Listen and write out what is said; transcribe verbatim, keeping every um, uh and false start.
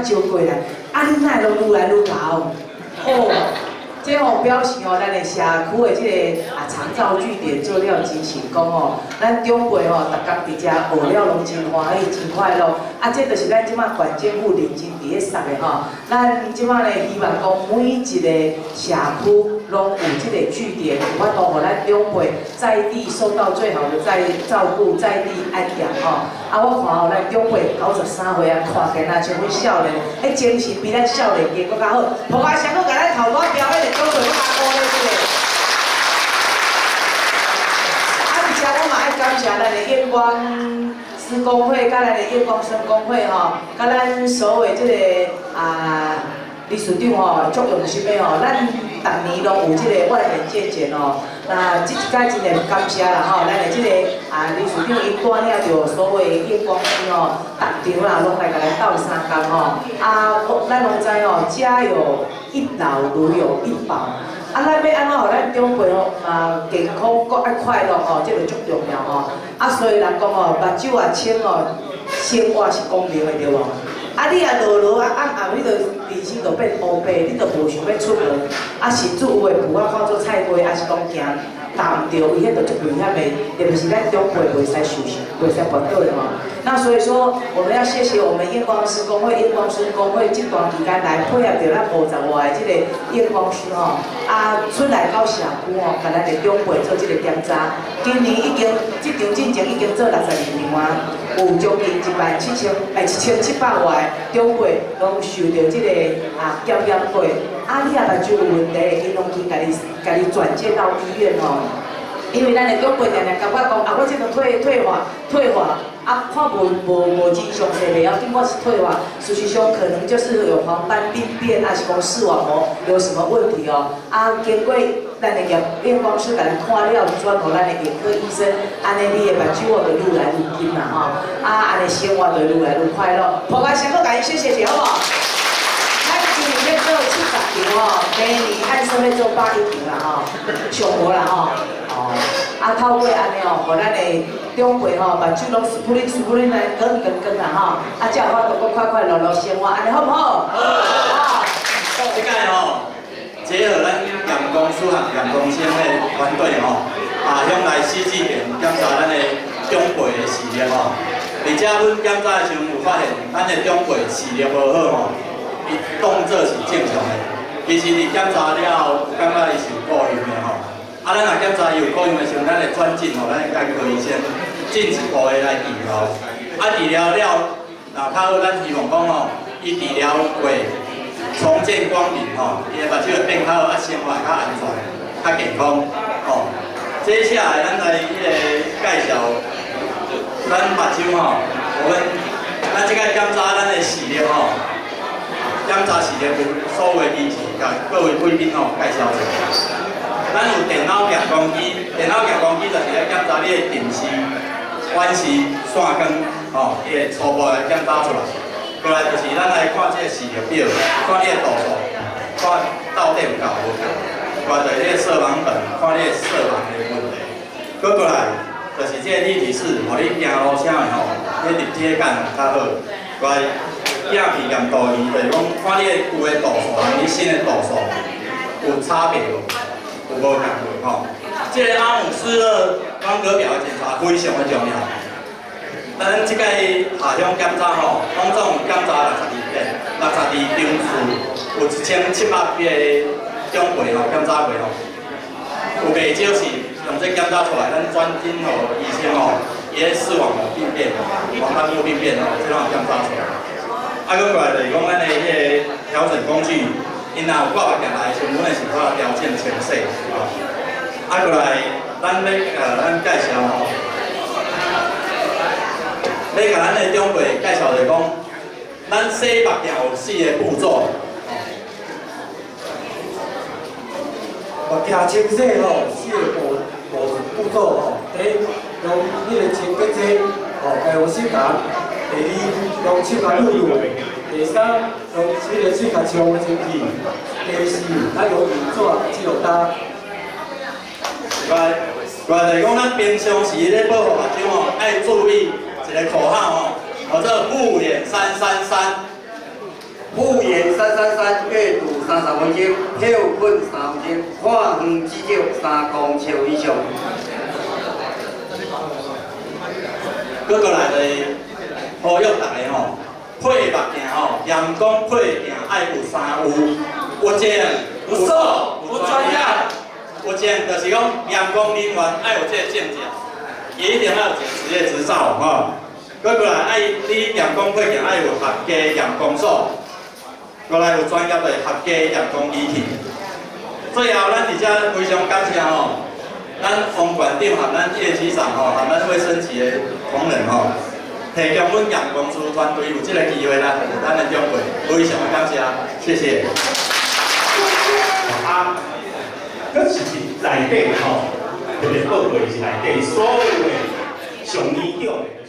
招过来，啊，恁哪会拢愈来愈高？哦。 这吼表示哦，咱的社区的这个啊长照据点做了真成功哦。咱长辈吼，逐工伫遮学了拢真欢喜、真快乐。啊，这就是咱即马县政府认真伫咧送的吼。咱即马咧希望讲每一个社区拢有这个据点，有法度互咱长辈在地受到最好的在照顾、在地安养吼。啊，我看吼，咱长辈九十三岁啊，看起来像阮少年，迄精神比咱少年家搁较好。同我上好，甲咱头拄标迄个。 都袂阿哥咧，对。啊，而且我嘛爱感谢咱的验光师工会，甲咱的验光师工会吼，甲咱所有这个啊理事长吼，足用心的吼，咱逐年拢有这个万人见检哦。那这一届真个感谢啦吼，咱的这个啊理事长伊带领着所有验光师吼，逐场啦拢来甲咱斗相共吼。啊，咱拢知哦，家有。 一老如有一宝，啊，咱要安怎互咱长辈吼啊健康搁爱快乐吼，这个足重要吼。啊，所以人讲哦，目睭啊清哦，生活是公平的对无？啊，你啊落落啊暗暗，你着人生着变乌白，你着无想要出门。啊，甚至有诶父啊看做菜瓜，还是讲行踏唔着，伊迄着足危险的，特别是咱长辈袂使受伤，袂使摔倒的吼。 那所以说，我们要谢谢我们验光师工会、验光师工会这段期间来配合着咱五十外的这个验光师吼，啊，出来到社区吼，甲咱的长辈做这个检查。今年已经这场进程已经做六十二场啊，有将近一万七千哎一千七百外长辈拢受到这个啊检验过。啊，你啊目睭有问题，伊拢去甲你甲你转介到医院吼。 因为咱的长辈常常感觉讲，啊，我这个退退化退化，啊，看无无无真详细袂晓紧，我是退化，事实上可能就是有黄斑病变，还是讲视网膜有什么问题哦。啊，经过咱的验验光师甲咱看了，转互咱的眼科医生，安尼你的目睭哦就愈来愈紧啦吼，啊，安尼生活就愈来愈快乐。好，我先好甲伊谢谢谢好无？咱今年要做七十场哦，明年按说要做百一场啦吼，上无啦吼。 哦，啊，透过安尼哦，互咱的长辈吼，目睭拢舒服哩舒服哩来光光光啦吼，啊，才有法度搁快快乐乐生活，安尼好唔好？好。 即届吼，结合咱阳光师和阳光先的团队吼，啊，向来四季点检查咱的长辈的视力吼，而且阮检查的时阵有发现，咱的长辈视力无好吼，伊动作是正常的，其实伊检查了后，感觉伊是有顾虑的吼。 啊，咱若检查有可能的时候，咱会转进吼，咱的眼科医生进一步的来治疗。啊，治疗了，若较好，咱希望讲吼，伊治疗过重见光明吼，伊的目睭会变较好，啊，生活较安全、较健康吼。接下来，咱来迄个介绍，咱目睭吼，我们咱即个检查咱的视力吼，检查视力有所有的机制，甲各位贵宾吼介绍一下。 咱有电脑验光机，电脑验光机就是来检查你的近视、远视、散光，吼，伊会初步来检查出来。过来就是咱来看这个视力表，看你的度数，看到底有够无够。过来就是你的色盲本，看你的色盲的问题。过过来就是这个立体视，互你行路啥的吼，你立体感较好。过来影片验度仪，就是讲看你的有的度数，你新的度数有差别无？ 有无共过吼？这个阿姆斯特光格表的检查非常的重要。咱即个下乡检查吼，拢总检查六十二遍，六十二张数，有一千七百个长辈吼检查过吼。有袂少是用这检查出来，咱转诊吼医生吼，伊个视网膜病变、黄斑部病变吼，这种检查出来。啊，搁过来就是讲咱的迄个调整工具。 因若有挂目镜来，全部的是靠调整前色啊。啊，过来，咱要呃，咱介绍吼，要甲咱的长辈介绍就是讲，咱洗目镜有四个步骤。目镜清洗吼，四个步步步骤吼。第一，用迄个清洁剂吼，来用洗干；第二，用清干露露。 第三，用这个水甲冲的清气；第四，咱用盐纸只落干。来，来就是讲咱平常时咧保护目睭吼，爱注意一个口号吼，叫做护眼三三三。 三三阅读三十分钟，休困三分钟，看远至少三公尺以上。 搁过来就是呼吁大家吼，配目镜吼，阳光配镜爱有三有，有镜、有锁、有专业。有镜就是讲阳光人员爱有这个证照，伊一定要有一个职业执照吼。搁过来爱你阳光配镜爱有合格阳光锁，过来有专业的合格阳光仪器。最后，咱伫遮非常感谢吼。 咱王馆长和咱叶局长吼，和咱卫生局的同仁吼，提供阮阳光师团队有这个机会来咱的奖杯，非常的感谢，谢谢。 啊，搿是内底吼，特别报告是内底所有的上年长的。